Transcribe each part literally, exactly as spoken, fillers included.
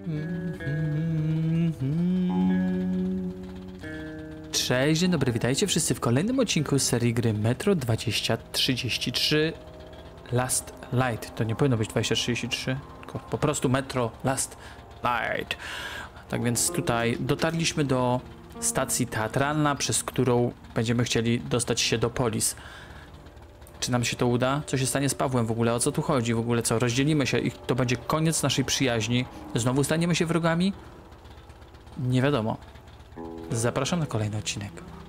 Cześć, dzień dobry, witajcie wszyscy w kolejnym odcinku serii gry Metro dwadzieścia trzydzieści trzy Last Light. To nie powinno być dwadzieścia trzydzieści trzy, tylko po prostu Metro Last Light. Tak więc tutaj dotarliśmy do stacji teatralna, przez którą będziemy chcieli dostać się do Polis. Czy nam się to uda? Co się stanie z Pawłem w ogóle? O co tu chodzi w ogóle? Co? Rozdzielimy się i to będzie koniec naszej przyjaźni? Znowu staniemy się wrogami? Nie wiadomo. Zapraszam na kolejny odcinek.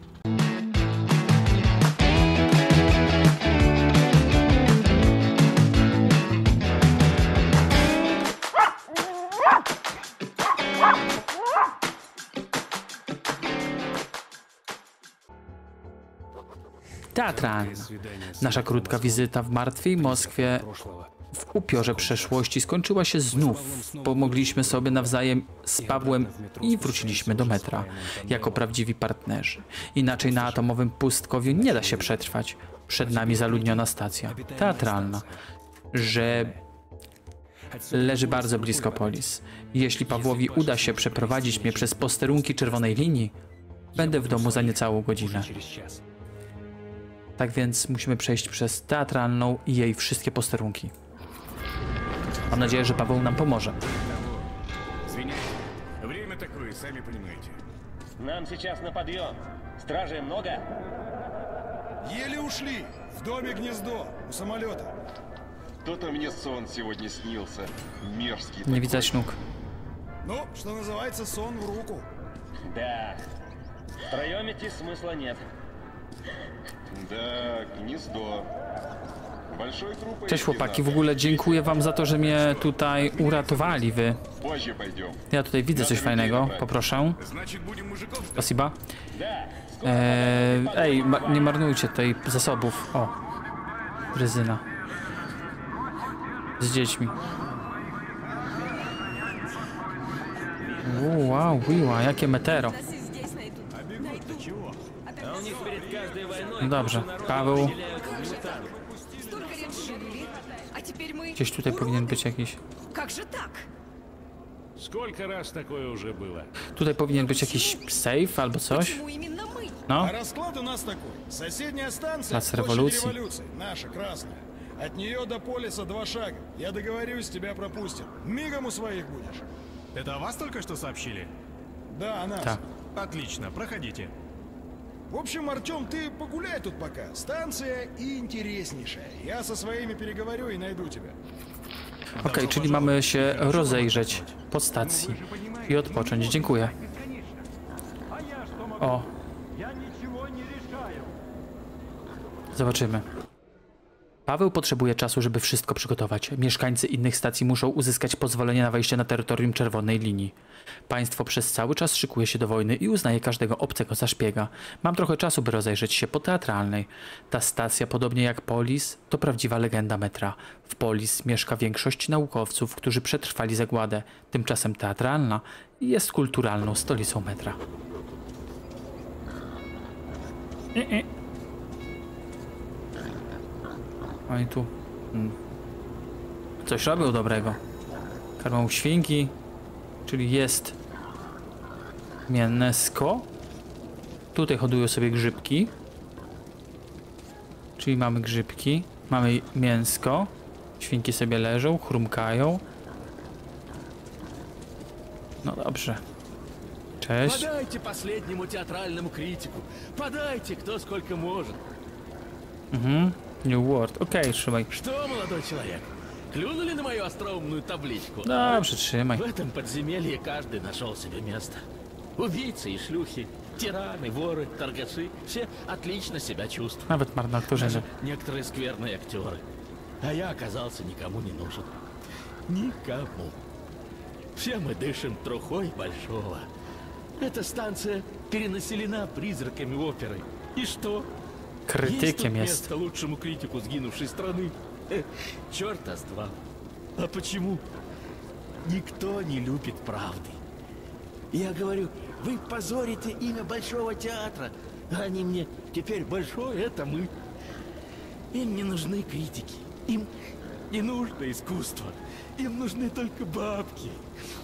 Teatralna. Nasza krótka wizyta w martwej Moskwie w upiorze przeszłości skończyła się znów. Pomogliśmy sobie nawzajem z Pawłem i wróciliśmy do metra jako prawdziwi partnerzy. Inaczej na atomowym pustkowiu nie da się przetrwać. Przed nami zaludniona stacja teatralna, że leży bardzo blisko Polis. Jeśli Pawłowi uda się przeprowadzić mnie przez posterunki czerwonej linii, będę w domu za niecałą godzinę. Tak więc musimy przejść przez teatralną i jej wszystkie posterunki. Mam nadzieję, że Paweł nam pomoże. Нам сейчас на подъем. Стражей много? Еле ушли. В доме гнездо. У самолета. То-то мне сон сегодня снился. Мерзкий. Nie widać nóg. Ну, что называется, сон в руку. Да. Втроем идти смысла нет. Да, гнездо. Большой труп. Cześć chłopaki, w ogóle dziękuję wam za to, że mnie tutaj uratowali wy. Позже пойдем. Ja tutaj widzę coś fajnego, poproszę. Spasiba. Eee, ej, ma nie marnujcie tutaj zasobów. O, Bryzyna. Z dziećmi. U, wow, wiła, jakie metero. No dobrze, Paweł. Gdzieś tutaj powinien być jakiś... Tutaj powinien być jakiś safe albo coś. No. Расклад у нас такой. Соседняя станция. Плац революции. Наша, красная. От нее до Полиса два шага. Я договорюсь, тебя пропустят. Мигом у своих будешь. Это о вас только что сообщили? Да, нас. Так. Отлично, проходите. В общем, Артем, ты погуляй тут пока. Станция интереснейшая. Я со своими переговорю и найду тебя. Okej, okay, czyli mamy się rozejrzeć po stacji i odpocząć. Dziękuję. O. Zobaczymy. Paweł potrzebuje czasu, żeby wszystko przygotować. Mieszkańcy innych stacji muszą uzyskać pozwolenie na wejście na terytorium czerwonej linii. Państwo przez cały czas szykuje się do wojny i uznaje każdego obcego za szpiega. Mam trochę czasu, by rozejrzeć się po teatralnej. Ta stacja, podobnie jak Polis, to prawdziwa legenda metra. W Polis mieszka większość naukowców, którzy przetrwali zagładę. Tymczasem teatralna jest kulturalną stolicą metra. I -i. Oni tu hmm. coś robią dobrego. Karmą świnki, czyli jest mięsko. Tutaj hodują sobie grzybki, czyli mamy grzybki, mamy mięsko. Świnki sobie leżą, chrumkają. No dobrze. Cześć. Подайте последнему театральному критику. Подайте, кто сколько может. Mhm. New World. Okej, okay, trzymaj. Что, молодой человек? Клюнули на мою остроумную табличку? Dobrze, trzymaj. В этом подземелье каждый нашел себе место. Убийцы и шлюхи, тираны, воры, торгаши. Все отлично себя чувствуют. Nawet marnotrawcy. Некоторые скверные актеры. А я оказался никому не нужен. Никому. Все мы дышим трухой большого. Эта станция перенаселена призраками оперы. И что? Krytykiem jest. Место лучшему критику сгинувшей страны. Э, черта с два. А почему? Никто не любит правды. Я говорю, вы позорите имя Большого театра. А они мне, теперь Большой — это мы. Им не нужны критики. Им не нужно искусство. Им нужны только бабки.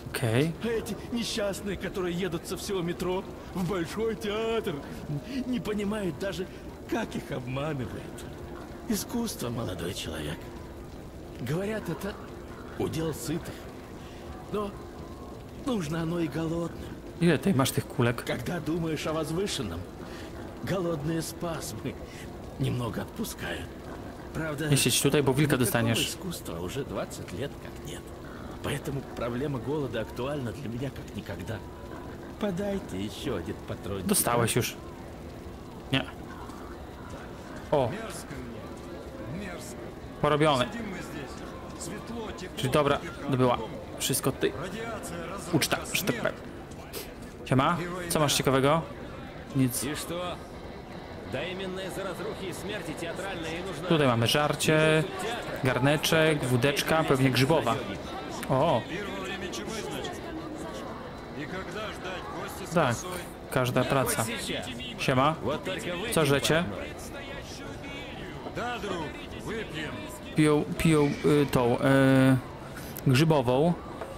Okej. А эти несчастные, которые едут со всего метро в большой театр, не понимают даже, как их обманывают. Искусство, молодой человек. Говорят, это удел сытых. Но нужно оно и голодным. Ile tutaj masz tych kulek? Когда думаешь о возвышенном, голодные спазмы немного отпускают. Правда, Nie siedź tutaj, bo wilka никакого dostaniesz. искусства уже двадцать лет как нет. Поэтому проблема голода актуальна для меня как никогда. Подайте еще один патрон. Dostałeś już. Nie. O, Мерзко мне. Мерзко. porobione. Сидим мы здесь. Светло, тепло. Czyli dobra, отдыхаем. była. Wszystko ty. Радиация, разрушка, Uczta, że tak смерть. powiem. Siema, co masz ciekawego? Nic. И что? Да именно из-за разрухи и смерти театральная и нужна. Tutaj mamy żarcie, garneczek, wódeczka, pewnie grzybowa. O, Первое время чумы, значит. И когда ждать гостя с tak, косой? każda praca. Сейчас. Siema, Вот только вы. co żecie? Да, друг, выпьем. Piją, piją y, tą y, grzybową.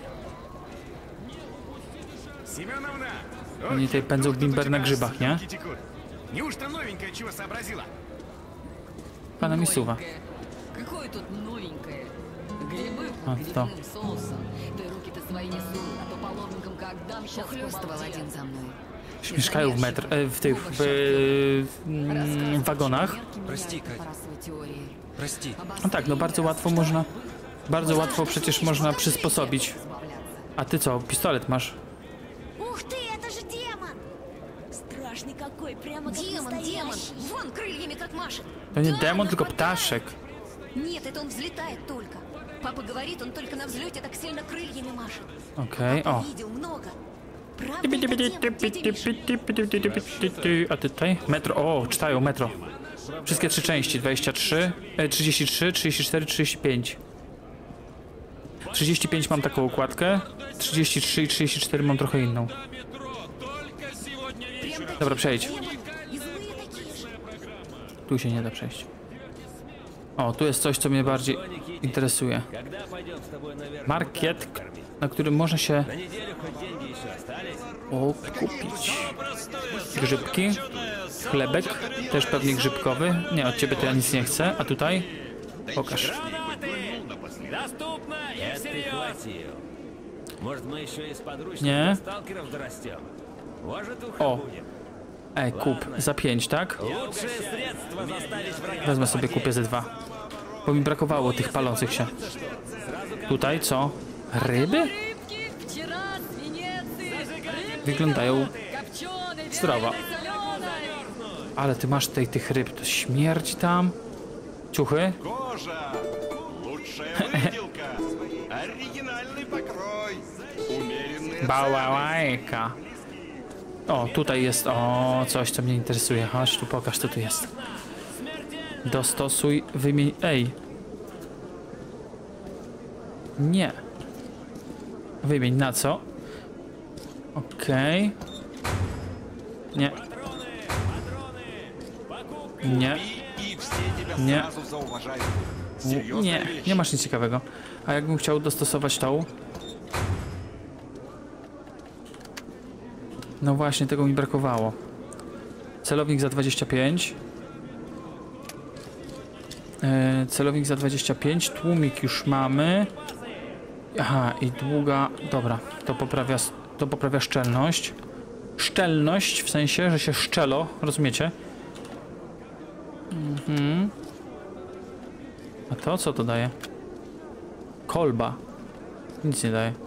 Семеновна! Oni tutaj pędzą bimber na grzybach, nie? Неужто новенькое чего сообразила? Pana mi suwa. Какое тут новенькое? Грибы А, что? грибным соусом. Ты руки-то свои несу, а то по лобникам как дам сейчас Ухлёстывал один за мной. Mieszkają w metr, e, w tych w, w, mm, wagonach. Прости, Катя. Прости. No tak, no bardzo łatwo można, bardzo łatwo przecież można przysposobić. A ty co, pistolet masz? Ух ты, это же демон! Страшный какой, прямо как Демон, демон! настоящий. Вон крыльями как машет. To nie Да, demon, tylko нападает. ptaszek. Нет, это он взлетает только. Папа говорит, он только на взлете так сильно крыльями машет. Okej, o. Видел много. Правда, это демон, тетя Миша? A ty tutaj? Metro, o, czytają metro. Wszystkie trzy części, dwadzieścia trzy, e, trzydzieści trzy, trzydzieści cztery, trzydzieści pięć. trzydzieści pięć mam taką układkę, trzydzieści trzy i trzydzieści cztery mam trochę inną. Dobra, przejdź. И злые такие же. Tu się nie da przejść. O, tu jest coś, co mnie bardziej interesuje. Когда пойдем с тобой наверх? Market, na którym można się На неделю хоть деньги еще остались? o, kupić grzybki, chlebek, też pewnie grzybkowy. Nie, od ciebie to ja nic nie chcę, a tutaj? Pokaż. Доступно и всерьез. Может, мы еще из подручных Не. сталкеров дорастем? Может, ухо O, будет. ej, kup, za pięć, tak? Лучшее средство заставить врага. Wezmę sobie, kupię ze dwa. Bo mi brakowało tych palących się. Tutaj co? Ryby? Рыбки вчера с Венеции. Рыбки Wyglądają копченой, zdrowo. соленой. Ale ty masz tutaj tych ryb, to śmierć tam. Ciuchy? Кожа! Лучшая выделка! Оригинальный покрой! Умеренные Bałałajka. O, tutaj jest, o, coś, co mnie interesuje. Chodź tu, pokaż, co tu jest. Dostosuj, wymień, ej. Nie. Wymień na co? Okej. Nie. Nie. и все тебя Не. сразу зауважают. U- Серьезная Nie, вещь. nie masz nic ciekawego. A jakbym chciał dostosować tą? No właśnie, tego mi brakowało. Celownik za dwadzieścia pięć. E, celownik za dwadzieścia pięć. Tłumik już mamy. Aha, i długa... Dobra, to poprawia, s- to poprawia szczelność. Szczelność, w sensie, że się szczelo, rozumiecie? Mhm. A to co to daje? Kolba. Nic nie daje.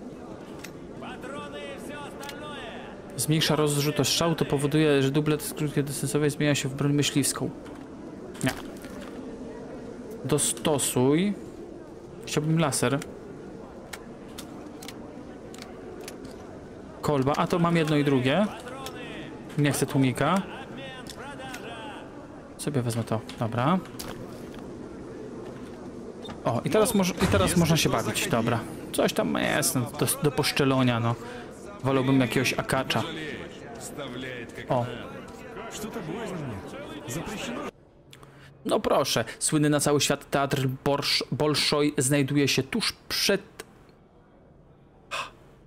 Zmniejsza rozrzut strzału, to powoduje, że dublet z krótkodystansowej zmienia się w broń myśliwską. Nie. Dostosuj. Chciałbym laser. Kolba, a to mam jedno i drugie. Nie chcę tłumika. Sobie wezmę to. Dobra. O, i teraz, moż, i teraz można się bawić. Dobra. Coś tam jest no, do, do poszczelonia, no. Wolałbym jakiegoś akacza. O. No proszę, słynny na cały świat teatr Borsz, Bolszoj znajduje się tuż przed...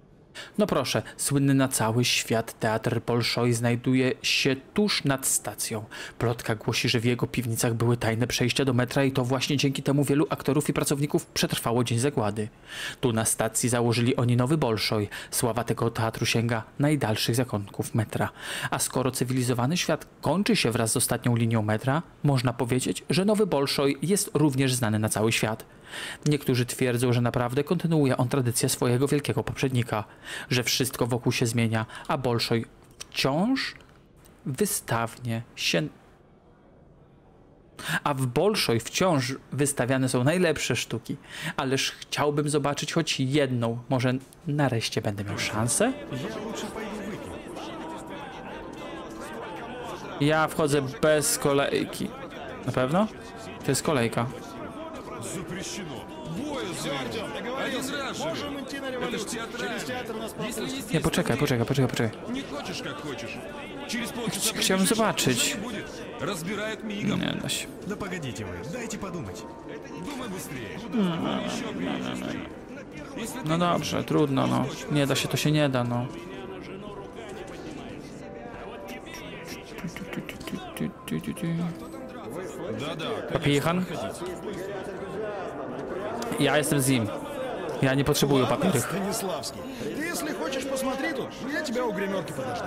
No proszę, słynny na cały świat teatr Bolszoi znajduje się tuż nad stacją. Plotka głosi, że w jego piwnicach były tajne przejścia do metra i to właśnie dzięki temu wielu aktorów i pracowników przetrwało dzień zagłady. Tu na stacji założyli oni nowy Bolszoi. Sława tego teatru sięga najdalszych zakątków metra. A skoro cywilizowany świat kończy się wraz z ostatnią linią metra, można powiedzieć, że nowy Bolszoi jest również znany na cały świat. Niektórzy twierdzą, że naprawdę kontynuuje on tradycję swojego wielkiego poprzednika, że wszystko wokół się zmienia, a Bolszoi wciąż wystawnie się... A w Bolszoi wciąż wystawiane są najlepsze sztuki. Ależ chciałbym zobaczyć choć jedną. Może nareszcie będę miał szansę? Ja wchodzę bez kolejki. Na pewno? To jest kolejka. Nie, poczekaj, poczekaj, poczekaj, poczekaj. Ch chciałem zobaczyć. Nie da się. Да погодите вы, дайте подумать. Думай быстрее. No dobrze, trudno, no. Nie da się, to się nie da, no. Papiehan? Ja jestem z nim. Ja nie potrzebuję papierych. Станиславский, ты если хочешь, посмотри тут, я тебя у гримерки подожду.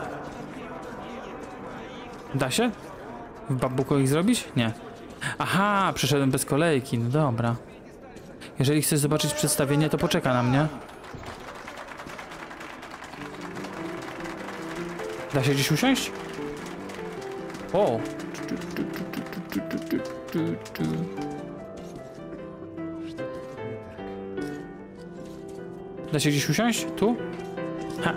Da się? W Babuko ich zrobić? Nie. Aha, przeszedłem bez kolejki, no dobra. Jeżeli chcesz zobaczyć przedstawienie, to poczeka na mnie. Da się gdzieś usiąść? O! Da się gdzieś usiąść? Tu? Ha.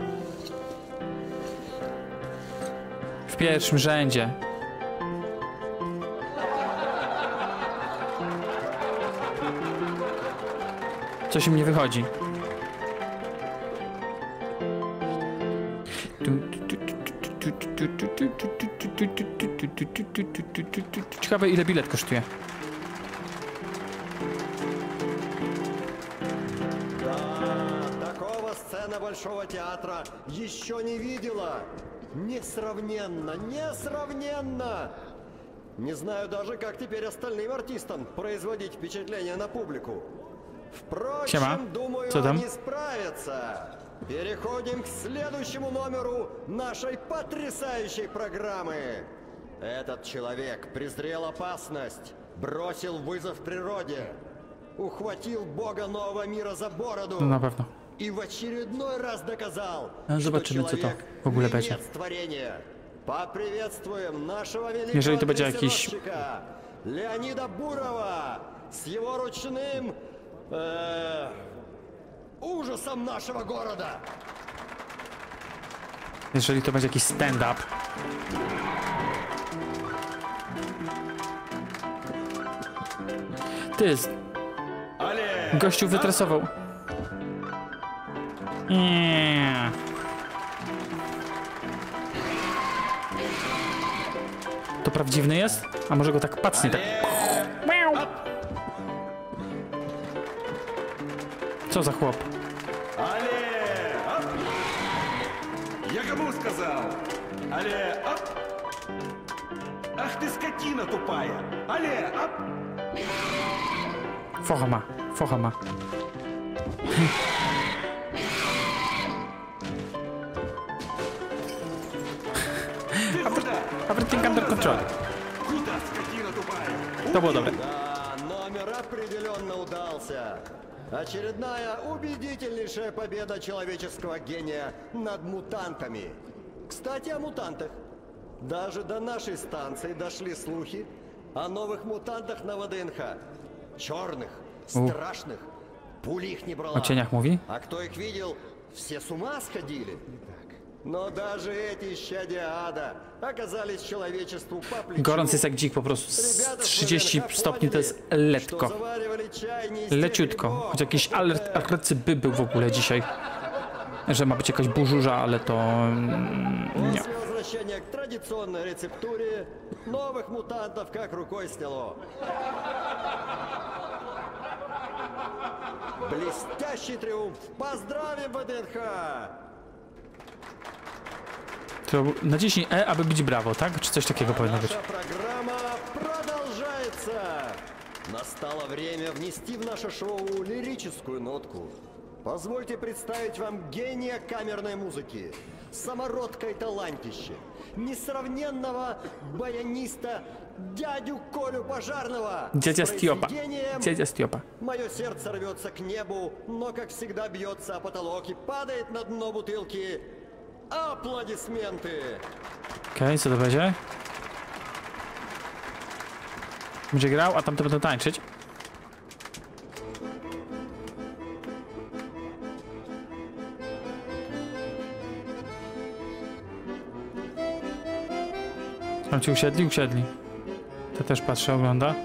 W pierwszym rzędzie. Coś im nie wychodzi. Ciekawe, ile bilet kosztuje. Такого сцена Большого театра еще не видела. Несравненно, несравненно. Не знаю даже, как теперь остальным артистам производить впечатление на публику. Впрочем, Siema. думаю, Co tam? они справятся. Переходим к следующему номеру нашей потрясающей программы. Этот человек презрел опасность, бросил вызов природе, ухватил бога нового мира за бороду No na pewno. и в очередной раз доказал, No, что zobaczymy, co to человек w ogóle będzie. венец творения. Поприветствуем нашего великого Jeżeli to będzie jakiś... дрессировщика Леонида Бурова с его ручным э, ужасом нашего города. Jeżeli to będzie jakiś stand-up. Ty, z... gościu wytresował. Nie. To prawdziwny jest? A może go tak pacnie, tak... Co za chłop? Я кому сказал? Але, оп! Ах ты скотина тупая! Але, оп! Focha ma, focha ma. Everything under control. Куда, скотина тупая? To było dobre. Да, номер определенно удался. Очередная убедительнейшая победа человеческого гения над мутантами. Кстати, о мутантах. Даже до нашей станции дошли слухи о новых мутантах на ВДНХ. Черных, страшных. Пули их не брала. O cieniach mówi? А кто их видел, все с ума сходили. Но даже эти исчадия ада оказались человечеству по плечу. Gorąc jest jak dzik po prostu. Z trzydzieści stopni to jest letko. Leciutko. Choć jakiś alert arcyby był w ogóle dzisiaj. Że ma być jakaś burzuża, ale to... nie. После возвращения к традиционной рецептуре новых мутантов как рукой сняло. Блестящий триумф! Поздравим ВДНХ! Którą... Naciśnij E, aby bić brawo, tak? Czy coś takiego powinno być? Наша программа продолжается. Настало время внести в наше шоу лирическую нотку. Позвольте представить вам гения камерной музыки, самородка и талантище, несравненного баяниста дядю Колю Пожарного. Дядя Степа. Произведением Дядя Степа. Мое сердце рвется к небу, но, как всегда, бьется о потолок и падает на дно бутылки. Аплодисменты! Okej, okay, co to będzie? Będzie grał, a tamte będą tańczyć. Tam ci usiedli? Usiedli. To też patrzę, ogląda.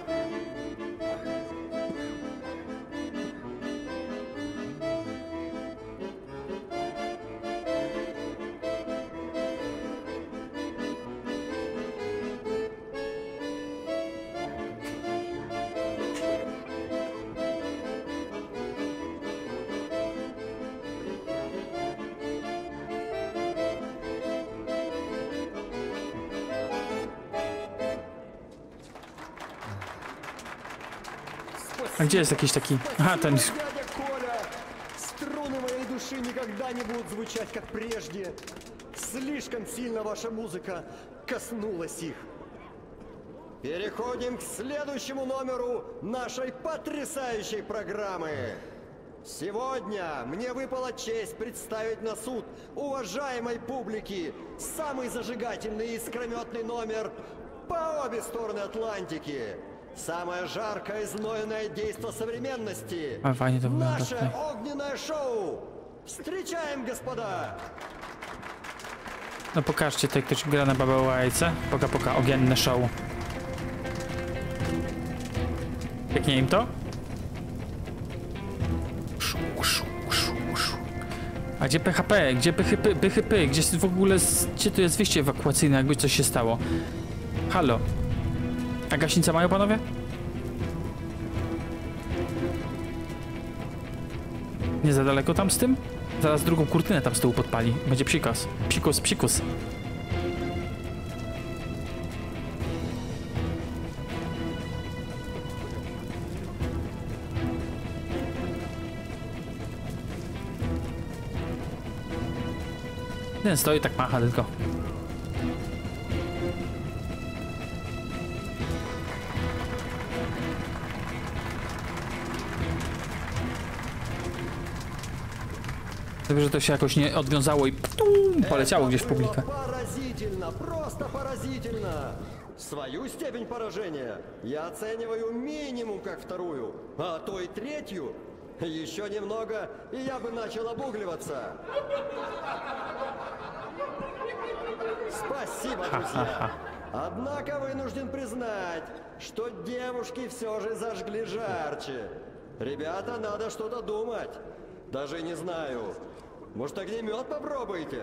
A gdzie jest jakiś taki... Aha, ten... Дядя Коля! Струны моей души никогда не будут звучать, как прежде. Слишком сильно ваша музыка коснулась их. Переходим к следующему номеру нашей потрясающей программы. Сегодня мне выпала честь представить на суд уважаемой публики самый зажигательный и искрометный номер по обе стороны Атлантики. Самое жаркое и знойное действо современности. А, Ваня, да, Наше да, да. огненное шоу. Встречаем, господа! No pokażcie tutaj, ktoś gra na babałajce. Poka, poka, ogienne show. Pięknie im to? Szu, szu, szu, szu. A gdzie P H P? Gdzie P H P? P H P? Gdzie jest w ogóle... Gdzie tu jest wyjście ewakuacyjne, jakby coś się stało? Halo? A gaśnicę mają panowie? Nie za daleko tam z tym? Zaraz drugą kurtynę tam z tyłu podpali. Będzie psikus. Psikus, psikus. Ten stoi, tak macha tylko. Dobrze, że to się jakoś nie odwiązało i ptum, poleciało gdzieś w publikę. Поразительно, просто поразительно. Свою степень поражения я оцениваю минимум как вторую, а то и третью. Еще немного, и я бы начал обугливаться. Спасибо, друзья. Однако вынужден признать, что девушки все же зажгли жарче. Ребята, надо что-то думать. Даже не знаю. Может, огнемет попробуйте?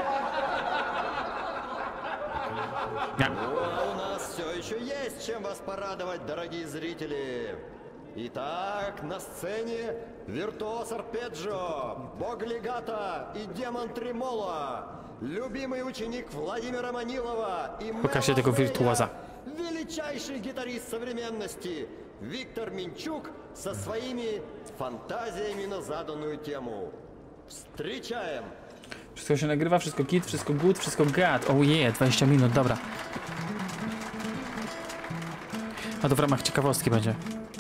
Ну, а у нас все еще есть чем вас порадовать, дорогие зрители. Итак, на сцене виртуоз арпеджио, бог легато и демон тремоло, любимый ученик Владимира Манилова и Покажи такого виртуоза. величайший гитарист современности Виктор Минчук со своими фантазиями на заданную тему. Встречаем! Wszystko się nagrywa, wszystko git, wszystko good, wszystko gad. Oh yeah, dwadzieścia minut, dobra. A to w ramach ciekawostki będzie.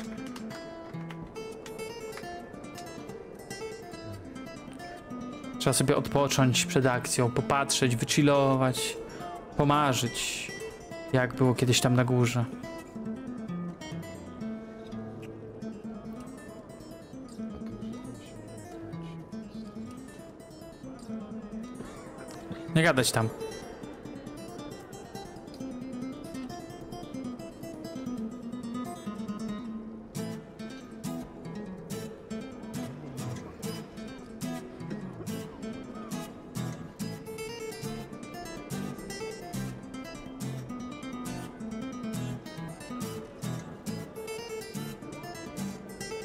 Trzeba sobie odpocząć przed akcją, popatrzeć, wychillować, pomarzyć, jak było kiedyś tam na górze. Nie gadać tam.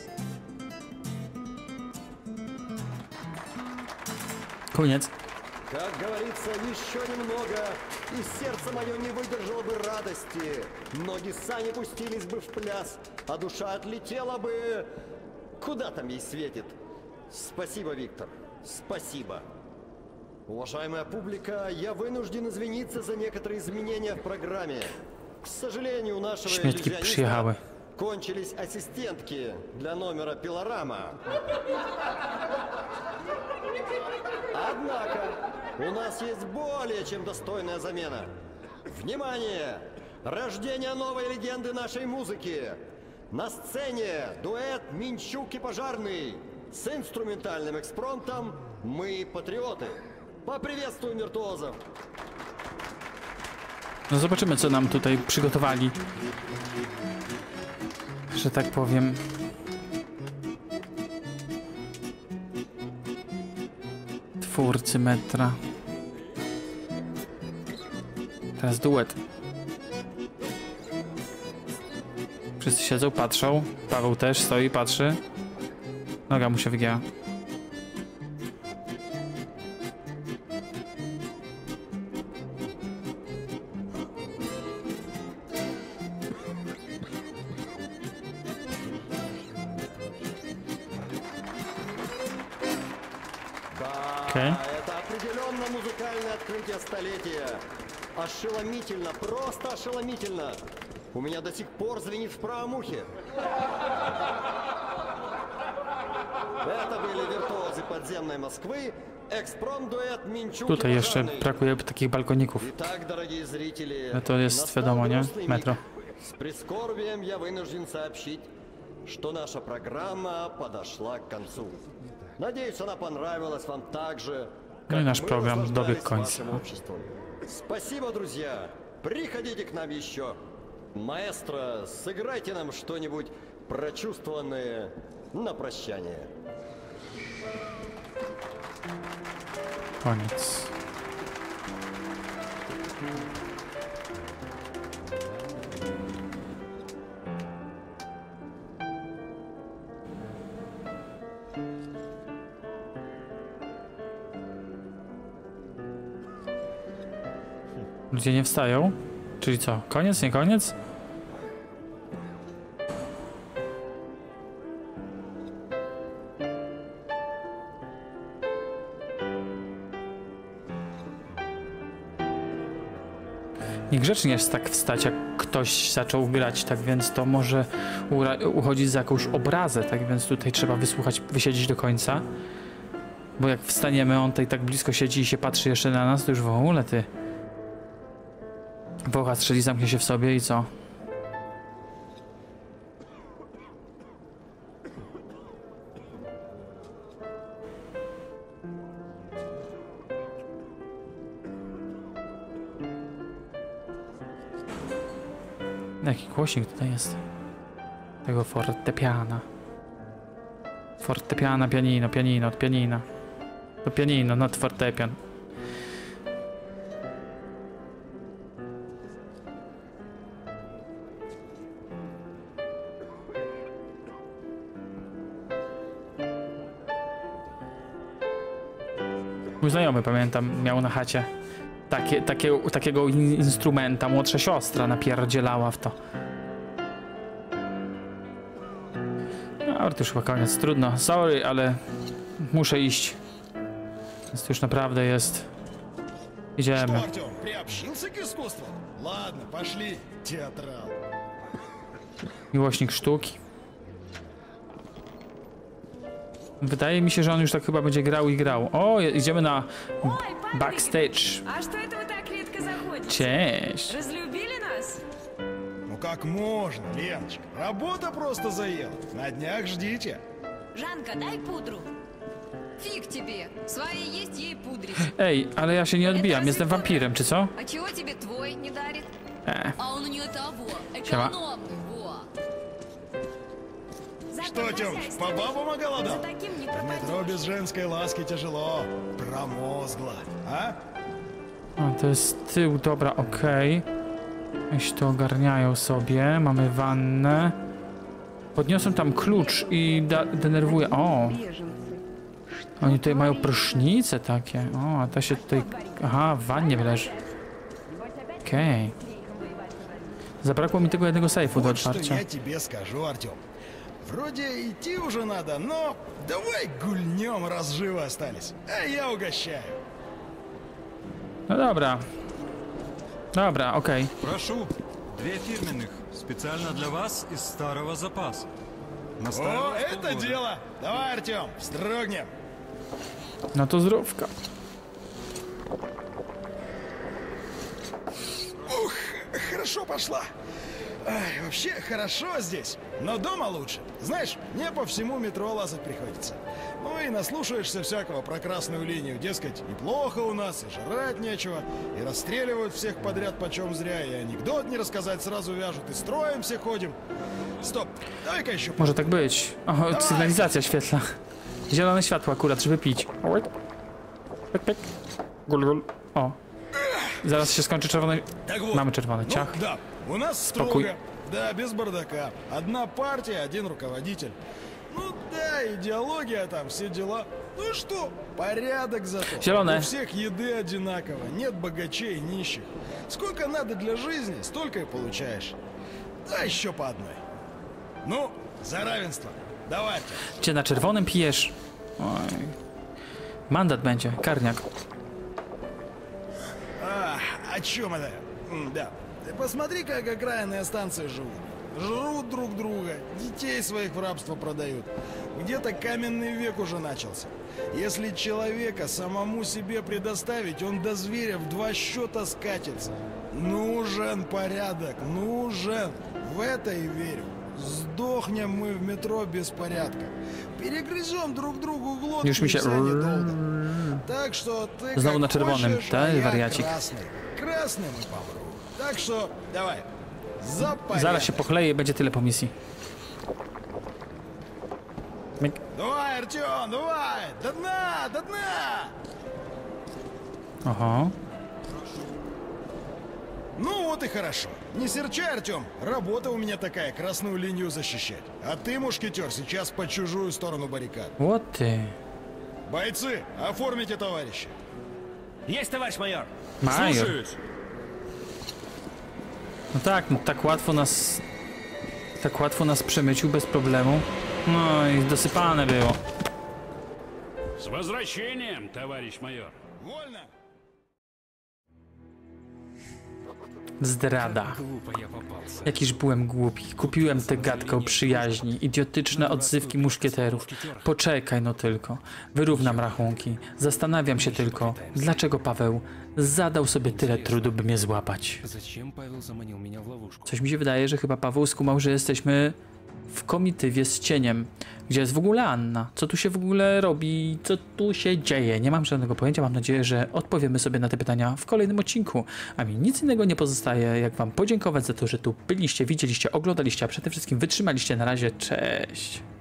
Koniec. Как говорится, еще немного, и сердце мое не выдержало бы радости. Ноги сами пустились бы в пляс, а душа отлетела бы... Куда там ей светит? Спасибо, Виктор. Спасибо. Уважаемая публика, я вынужден извиниться за некоторые изменения в программе. К сожалению, у нашего Śmietki przyjechały. кончились ассистентки для номера «Пилорама». Однако, у нас есть более чем достойная замена. Внимание! Рождение новой легенды нашей музыки. На сцене дуэт Минчук и Пожарный с инструментальным экспромтом «Мы патриоты». Поприветствуем виртуозов! No zobaczymy, co nam tutaj przygotowali. Że tak powiem. Twórcy metra. Teraz duet. Wszyscy siedzą, patrzą. Paweł też stoi, patrzy. Noga mu się wygięła. Okay. Это определенно музыкальное открытие столетия. Ошеломительно, просто ошеломительно. У меня до сих пор звенит в правом ухе. Это были виртуозы подземной Москвы, экспромт-дуэт Минчук. Tutaj jeszcze brakuje takich balkoników. Итак, дорогие зрители, No to jest wiadomo, nie? Metro. С прискорбием я вынужден сообщить, что наша программа подошла к концу. Надеюсь, она понравилась вам так же, No i nasz program dobiegł końca. вашим обществом. Спасибо, друзья. Приходите к нам еще. Маэстро, сыграйте нам что-нибудь прочувствованное на прощание. Koniec. Ludzie nie wstają? Czyli co? Koniec, nie koniec? Niegrzecznie jest tak wstać, jak ktoś zaczął grać, tak więc to może uchodzić za jakąś obrazę, tak więc tutaj trzeba wysłuchać, wysiedzieć do końca. Bo jak wstaniemy, on tutaj tak blisko siedzi i się patrzy jeszcze na nas, to już w ogóle ty... Wocha strzeli, zamknie się w sobie i co? Jaki głośnik tutaj jest? Tego fortepiana. Fortepiana, pianino, pianino, od pianina. To pianino, not fortepian. Mój znajomy, pamiętam, miał na chacie takie, takie, takiego in instrumenta. Młodsza siostra napierdzielała w to. No, ale to już chyba koniec. Trudno. Sorry, ale muszę iść. Więc to już naprawdę jest. Idziemy. Что, Артем, приобщился к искусству? Ладно, пошли, театрал. Miłośnik sztuki. Wydaje mi się, że on już tak chyba będzie grał i grał. O, idziemy na backstage. А что это вы так редко заходите? Cześć. Разлюбили нас? Ну как можно, Леночка? Работа просто заела. На днях ждите. Жанка, дай пудру. Фиг тебе. Свои есть, ей пудрить. Ej, ale ja się nie odbijam. Jestem wampirem, czy co? А чего тебе твой не дарит? E. А он у нее того. Siema. Экономный, во. Что, Тём, по бабам оголодал? В метро без женской ласки тяжело. Промозгло, а? O, to jest tył, dobra, okej. Okay. Jeśli to ogarniają sobie. Mamy wannę. Podniosłem tam klucz i denerwuję. O! Oni tutaj mają prysznice takie. O, a ta się tutaj... Aha, w wannie leży. Okej. Okay. Забракло mi tego jednego сейфу do Вот что otwarcia. я тебе скажу, Артем. Вроде идти уже надо, но давай гульнем, раз живы остались. А я угощаю. No dobra. Dobra, okej. Okay. Прошу, две фирменных, специально для вас из старого запаса. О, это дело! Давай, Артем, строгнем. No to zdrówka. Ух, хорошо пошла. Ай, вообще хорошо здесь, но дома лучше. Знаешь, мне по всему метро лазать приходится. Ну и наслушаешься всякого про красную линию. Дескать, и плохо у нас, и жрать нечего, и расстреливают всех подряд почем зря, и анекдот не рассказать сразу вяжут, и строем все ходим. Стоп, давай-ка еще... Może tak być. O, sygnalizacja świetla. Zielone światło akurat, żeby pić. Pek, pek. Gul, gul. O. Zaraz się skończy czerwone. Так вот, Mamy czerwone. ну, Ciach. да, у нас строго. Спокой. Да, без бардака. Одна партия, один руководитель. Ну да, идеология там, все дела. Ну что, порядок зато. Зеленая. У всех еды одинаково, нет богачей и нищих. Сколько надо для жизни, столько и получаешь. Да еще по одной. Ну, за равенство. Давайте. Gdzie na czerwonym pijesz? Oj. Mandat będzie, karniak. А, о чем это? М, Да. Ты посмотри, как окраинные станции живут. Жрут друг друга, детей своих в рабство продают. Где-то каменный век уже начался. Если человека самому себе предоставить, он до зверя в два счета скатится. Нужен порядок, нужен. В это и верю. Сдохнем мы в метро без порядка. Перегрызем друг другу глотки Już mi się... вся недолго. Так что ты Znowu na как czerwonym, хочешь, tak, а я wariacik. красный. Красным и помру. Так что давай. За порядок. Zaraz się pochleje i będzie tyle po misji. Myk. Давай, Артем, давай! До дна, до дна! Oho. Ну вот и хорошо. Не серчай, Артем. Работа у меня такая, красную линию защищать. А ты, мушкетер, сейчас по чужую сторону баррикад. Вот ty. Бойцы, оформите товарища. Есть, товарищ майор. Major. No tak, no tak łatwo nas... Tak łatwo nas przemycił bez problemu. No i dosypane było. С возвращением, товарищ майор. Вольно! Zdrada. Jakiż byłem głupi. Kupiłem tę gadkę o przyjaźni. Idiotyczne odzywki muszkieterów. Poczekaj no tylko. Wyrównam rachunki. Zastanawiam się tylko, dlaczego Paweł zadał sobie tyle trudu, by mnie złapać. Coś mi się wydaje, że chyba Paweł skumał, że jesteśmy w komitywie z cieniem. Gdzie jest w ogóle Anna? Co tu się w ogóle robi? Co tu się dzieje? Nie mam żadnego pojęcia. Mam nadzieję, że odpowiemy sobie na te pytania w kolejnym odcinku. A mi nic innego nie pozostaje, jak wam podziękować za to, że tu byliście, widzieliście, oglądaliście, a przede wszystkim wytrzymaliście. Na razie, cześć!